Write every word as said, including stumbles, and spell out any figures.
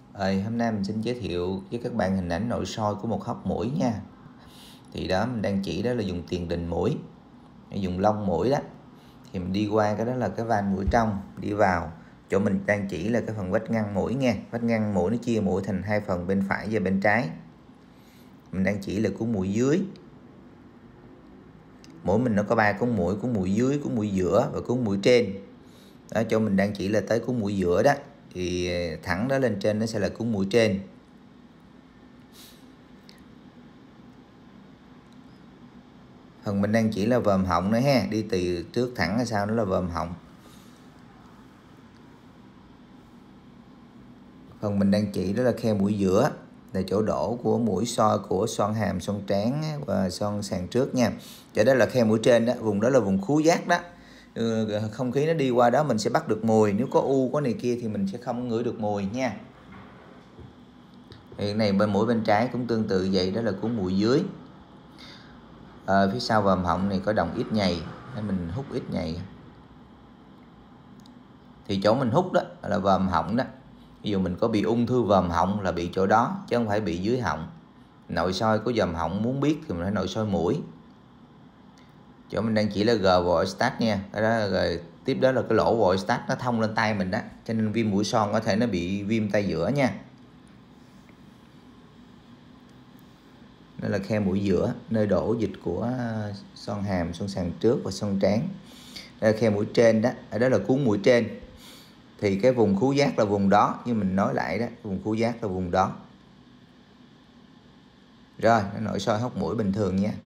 Rồi, hôm nay mình xin giới thiệu với các bạn hình ảnh nội soi của một hốc mũi nha. Thì đó mình đang chỉ đó là dùng tiền đình mũi, dùng lông mũi đó. Thì mình đi qua cái đó là cái van mũi trong, đi vào. Chỗ mình đang chỉ là cái phần vách ngăn mũi nha. Vách ngăn mũi nó chia mũi thành hai phần, bên phải và bên trái. Mình đang chỉ là cuốn mũi dưới. Mũi mình nó có ba cuốn mũi, cuốn mũi dưới, cuốn mũi giữa và cuốn mũi trên. Đó, chỗ mình đang chỉ là tới cuốn mũi giữa đó. Thì thẳng đó lên trên nó sẽ là cuốn mũi trên. Phần mình đang chỉ là vòm họng nữa ha, đi từ trước thẳng ra sau đó là vòm họng. Phần mình đang chỉ đó là khe mũi giữa, là chỗ đổ của mũi soi của xoang hàm, xoang trán và xoang sàn trước nha. Chỗ đó là khe mũi trên đó, vùng đó là vùng khứu giác đó. Không khí nó đi qua đó mình sẽ bắt được mùi, nếu có u có này kia thì mình sẽ không ngửi được mùi nha. Hiện này bên mũi bên trái cũng tương tự vậy, đó là cuốn mũi dưới. À, phía sau vòm họng này có đồng ít nhầy, nên mình hút ít nhầy. Thì chỗ mình hút đó là vòm họng đó. Ví dụ mình có bị ung thư vòm họng là bị chỗ đó, chứ không phải bị dưới họng. Nội soi của vòm họng muốn biết thì mình phải nội soi mũi. Chỗ mình đang chỉ là G Voidstack nha. Cái đó rồi tiếp đó là cái lỗ Voidstack nó thông lên tay mình đó, cho nên viêm mũi son có thể nó bị viêm tay giữa nha. Đây là khe mũi giữa, nơi đổ dịch của xoang hàm, xoang sàn trước và xoang trán. Đây là khe mũi trên đó, ở đó là cuốn mũi trên. Thì cái vùng khứu giác là vùng đó, như mình nói lại đó, vùng khứu giác là vùng đó. Rồi, nó nội soi hốc mũi bình thường nha.